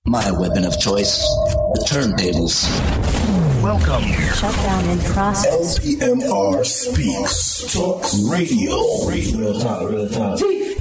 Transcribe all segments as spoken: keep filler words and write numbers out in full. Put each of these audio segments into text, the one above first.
My weapon of choice, the turntables. Welcome. Shut down in process. L P M R Speaks. Talks Radio. Real talk, real talk.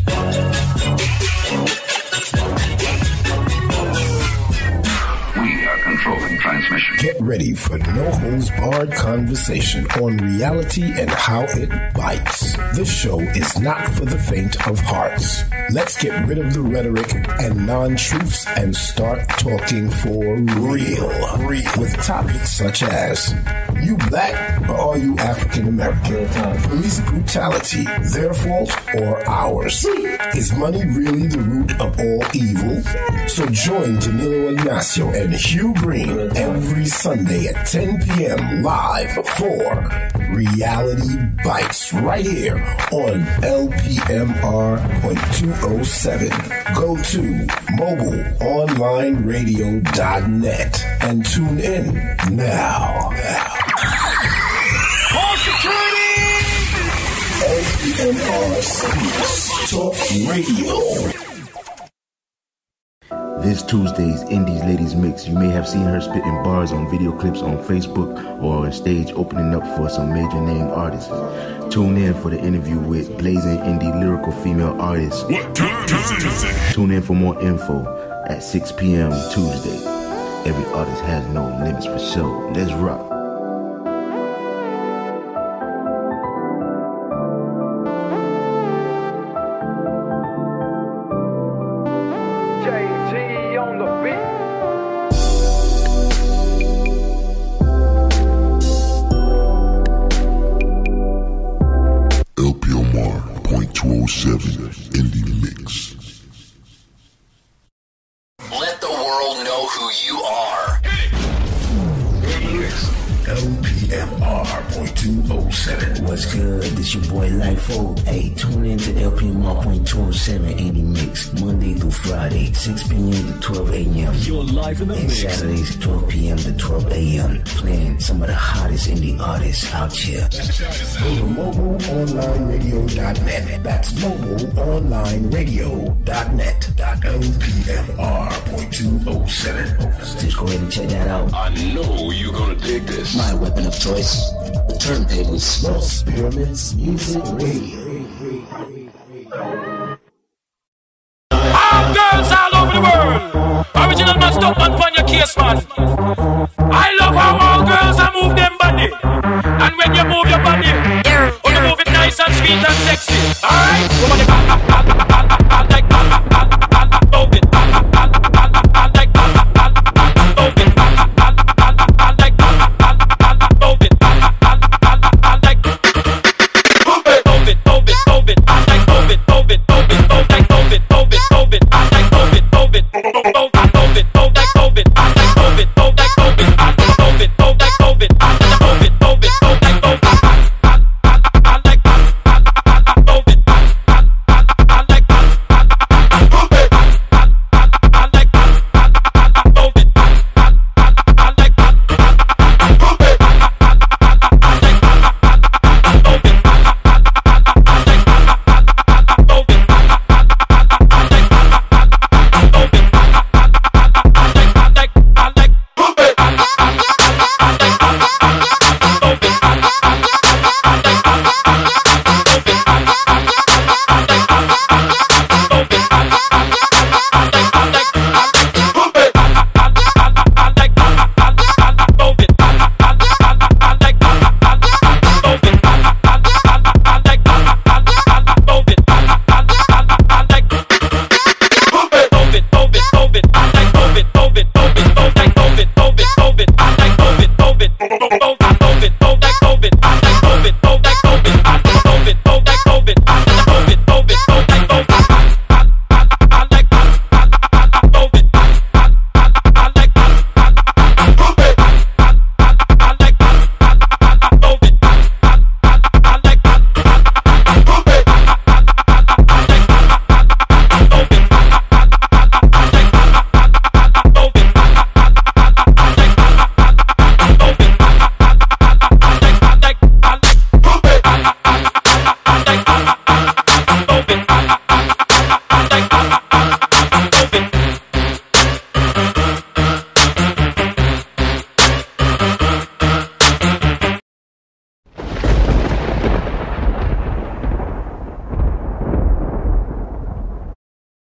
We are controlling transmission. Get ready for no-holds-barred conversation on reality and how it bites. This show is not for the faint of hearts. Let's get rid of the rhetoric and non-truths and start talking for real. real. With topics such as, you black or are you African American? Police brutality, their fault or ours? Is money really the root of all evil? So join Danilo Ignacio and Hugh Green every Sunday at ten p.m. live for Reality Bites right here on L P M R two oh seven. Go to mobile online radio dot net and tune in now. now. All security! L P M R Speaks Talk Radio. This Tuesday's Indies Ladies Mix, you may have seen her spitting bars on video clips on Facebook or on stage opening up for some major name artists. Tune in for the interview with blazing indie lyrical female artists. What time is it? Tune in for more info at six p.m. Tuesday. Every artist has no limits for show. Let's rock. Indie Mix. Let the world know who you are. L P M R two oh seven. What's good? This your boy Lifeo. Hey, tune in to L P M R two oh seven Indie Mix Monday through Friday, six p.m. to twelve a.m. You're live in the and mix. Saturdays, twelve p.m. to twelve a.m. Playing some of the hottest indie artists out here. Go to mobile online radio dot net. That's mobile online radio dot net. L P M R two oh seven. Just go ahead and check that out. I know you're gonna dig this. My weapon of choice, the turntables. Los Pyramids Music Radio. All girls all over the world. Original man, stop man on your case, man. I love how all girls are move them body. And when you move your body, you move it nice and sweet and sexy. Alright?